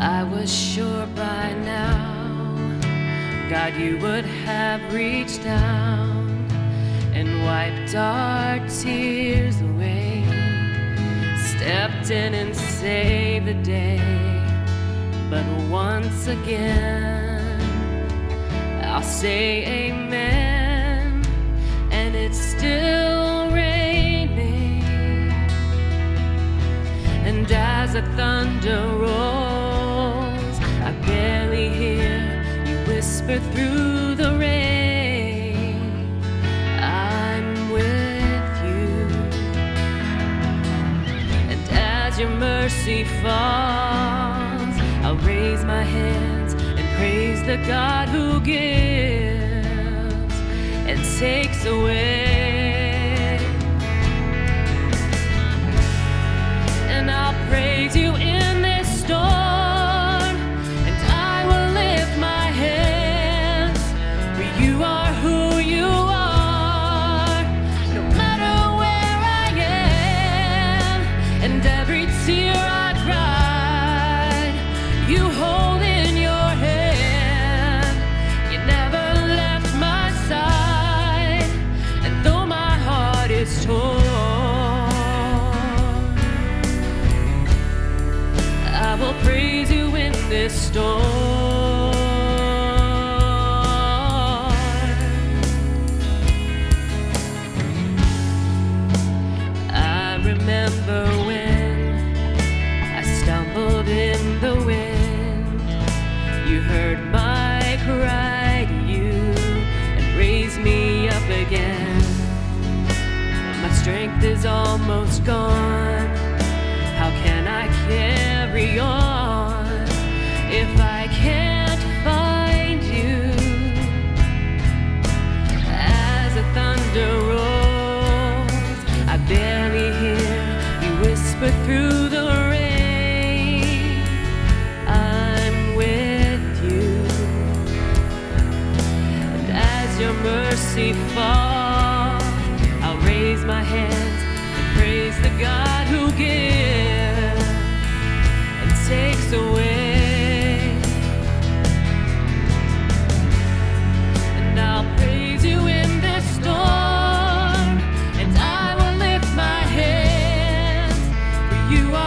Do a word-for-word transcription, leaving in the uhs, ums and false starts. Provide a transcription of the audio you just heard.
I was sure by now, God, you would have reached down and wiped our tears away, stepped in and saved the day. But once again, I'll say amen, and it's still raining. And as the thunder rolls, I barely hear you whisper through the rain, I'm with you. And as your mercy falls, I'll raise my hands and praise the God who gives and takes away. And I'll praise you in this storm, and I will lift my hands, for you are who you are, no matter where I am. And every tear I cried, you hold in your hand. You never left my side, and though my heart is torn, I will praise you in this storm. I remember when I stumbled in the wind, you heard my cry to you and raised me up again. My strength is almost gone. How can I carry on if I can't find you? As the thunder rolls, I barely hear you whisper through the rain, I'm with you. And as your mercy falls, I'll raise my hands and praise the God who gives takes away. And I'll praise you in this storm, and I will lift my hands, for you are